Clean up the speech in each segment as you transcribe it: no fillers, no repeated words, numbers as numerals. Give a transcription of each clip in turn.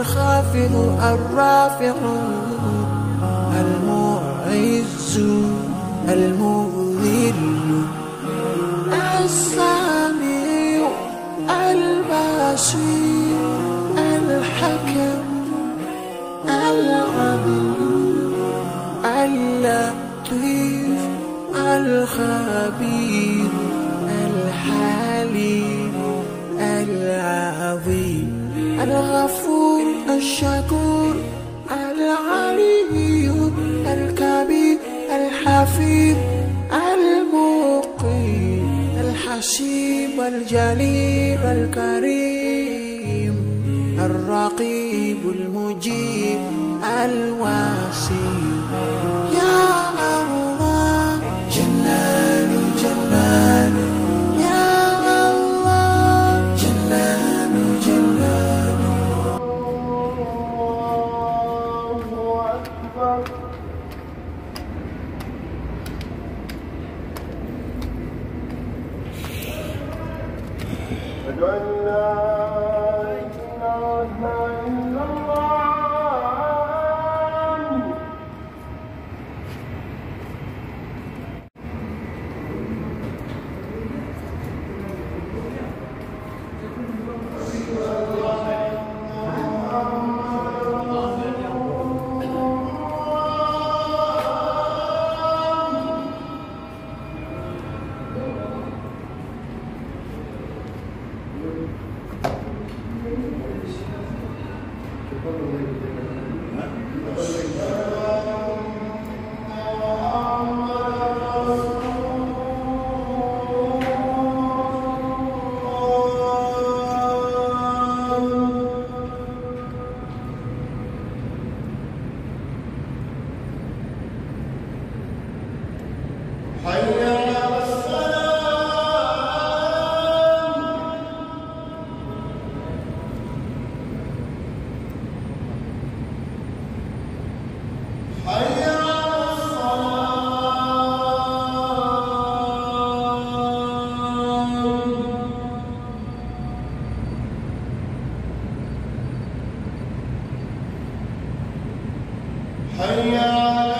الخافض الرافع المعز المذل السميع البصير الحكم العليم اللطيف الخبير الحليم العظيم الغفور الشكور العلي الكبير الحفيظ المقيم الحسيب الجليل الكريم الرقيب المجيب الواسع يا الله جلال جلال يا الله جلال جلال الله أكبر أشهد أن لا إله إلا الله حي على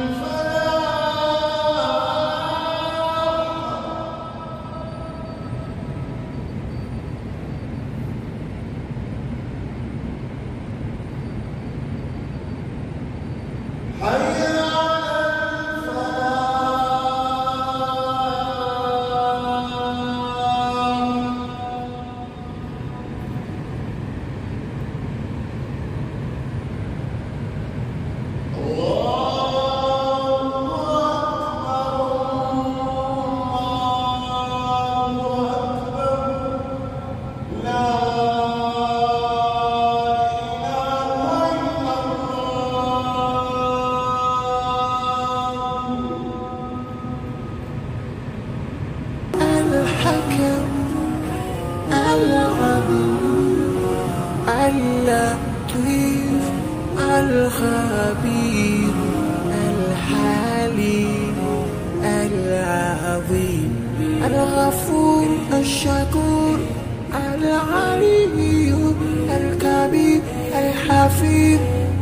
اللطيف الخبير الحليم العظيم الغفور الشكور العلي الكبير الحفيظ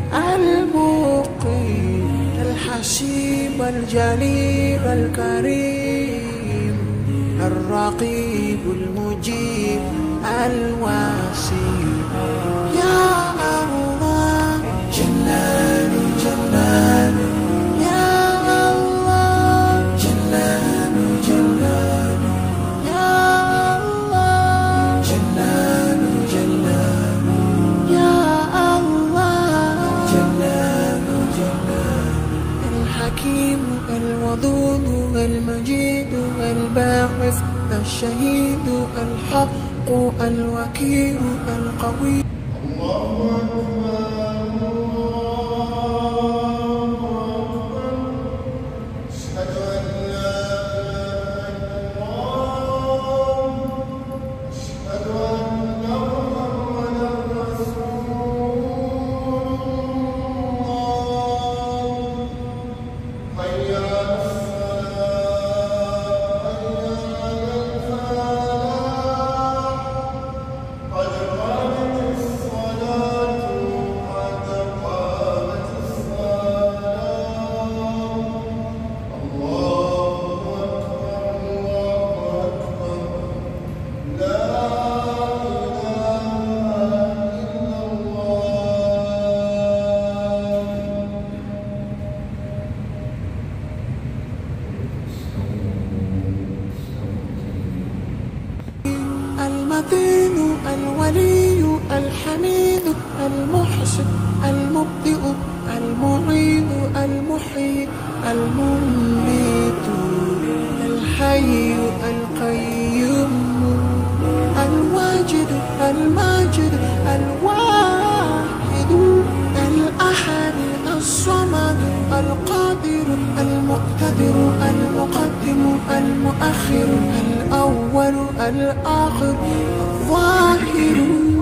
المقيم الحسيب الجليل الكريم الرقيب المجيب الواسع يا الله جلال جلال يا الله جلال جلال يا الله جلال جلال يا الله جلال جلال الحكيم الودود المجيد الباعث الشهيد الحق الوكيل القوي الله أكبر الله أكبر أشهد أن لا إله إلا الله أشهد أن محمدا رسول الله حي على الصلاة حي على الفلاح قد قامت المتين الولي الحميد المحسن المبدئ المعيد المحيي المميت الحي القيوم الواجد الماجد الواحد الأحد الصمد القادر المقتدر المقدم المؤخر الأول الآخر الظاهر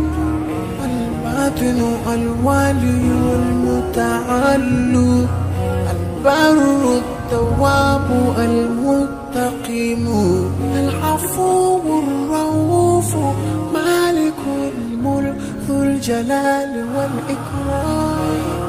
الباطن الوالي المتعال البر التواب المتقيم العفو الرؤوف مالك الملك ذو الجلال والإكرام